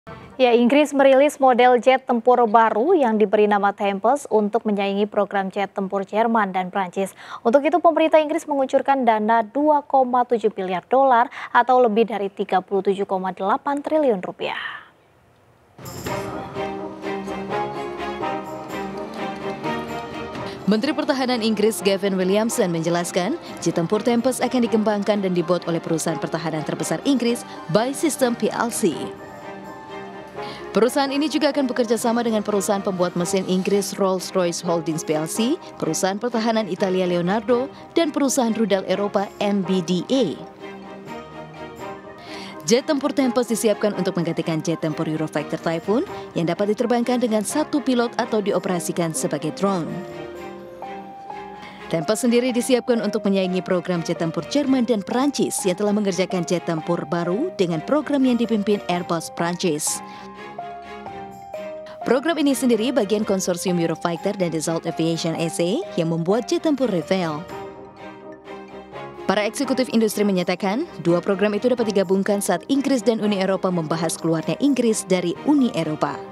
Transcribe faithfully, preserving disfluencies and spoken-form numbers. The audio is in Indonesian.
Ya, Inggris merilis model jet tempur baru yang diberi nama Tempest untuk menyaingi program jet tempur Jerman dan Prancis. Untuk itu, pemerintah Inggris mengucurkan dana dua koma tujuh miliar dolar atau lebih dari tiga puluh tujuh koma delapan triliun rupiah. Menteri Pertahanan Inggris Gavin Williamson menjelaskan, jet tempur Tempest akan dikembangkan dan dibuat oleh perusahaan pertahanan terbesar Inggris, By System P L C. Perusahaan ini juga akan bekerja sama dengan perusahaan pembuat mesin Inggris Rolls-Royce Holdings P L C, perusahaan pertahanan Italia Leonardo, dan perusahaan rudal Eropa M B D A. Jet tempur Tempest disiapkan untuk menggantikan jet tempur Eurofighter Typhoon yang dapat diterbangkan dengan satu pilot atau dioperasikan sebagai drone. Tempest sendiri disiapkan untuk menyaingi program jet tempur Jerman dan Perancis yang telah mengerjakan jet tempur baru dengan program yang dipimpin Airbus Perancis. Program ini sendiri bagian konsorsium Eurofighter dan Dassault Aviation S A yang membuat jet tempur Rafale. Para eksekutif industri menyatakan, dua program itu dapat digabungkan saat Inggris dan Uni Eropa membahas keluarnya Inggris dari Uni Eropa.